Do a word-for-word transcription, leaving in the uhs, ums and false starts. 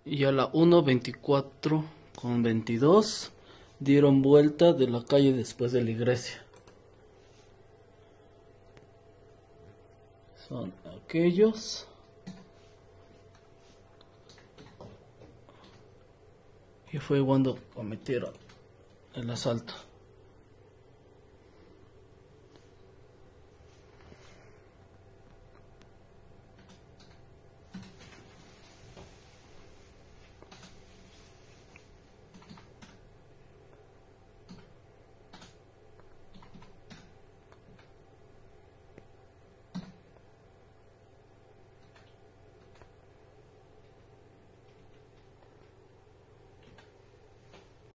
y a la una veinticuatro con veintidós dieron vuelta de la calle después de la iglesia. Son aquellos. Y fue cuando cometieron el asalto.